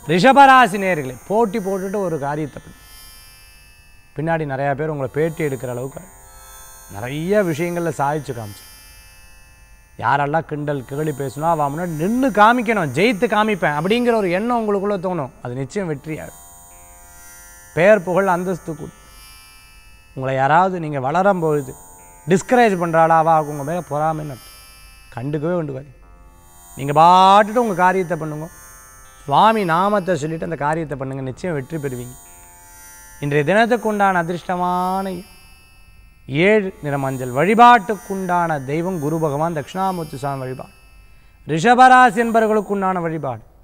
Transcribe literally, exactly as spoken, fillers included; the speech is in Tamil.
ரிஷபராசி நேயர்களே, போட்டி போட்டுட்டு ஒரு காரியத்தை பண்ணு. பின்னாடி நிறையா பேர் உங்களை பேட்டி எடுக்கிற அளவுக்கு நிறைய விஷயங்களில் சாதிச்சு காமிச்சு. யாரெல்லாம் கிண்டல் கேலி பேசணும் அவன் முன்னாடி நின்று காமிக்கணும், ஜெயித்து காமிப்பேன் அப்படிங்கிற ஒரு எண்ணம் உங்களுக்குள்ளே தோணும். அது நிச்சயம் வெற்றியாகும். பெயர் புகழ் அந்தஸ்து கூட. உங்களை யாராவது நீங்கள் வளரும் பொழுது டிஸ்கரேஜ் பண்ணுறாளாவா உங்கள் மேலே பொறாமைன்னு கண்டுக்கவே கண்டுக்காது. நீங்கள் பாட்டுட்டு உங்கள் காரியத்தை பண்ணுங்க, சுவாமி நாமத்தை சொல்லிவிட்டு அந்த காரியத்தை பண்ணுங்கள், நிச்சயம் வெற்றி பெறுவீங்க. இன்றைய தினத்துக்குண்டான அதிர்ஷ்டமான ஏழு நிறமஞ்சள். வழிபாட்டுக்குண்டான தெய்வம் குரு பகவான், தட்சிணாமூர்த்தி சுவாமி வழிபாடு. ரிஷபராசி என்பவர்களுக்குண்டான வழிபாடு.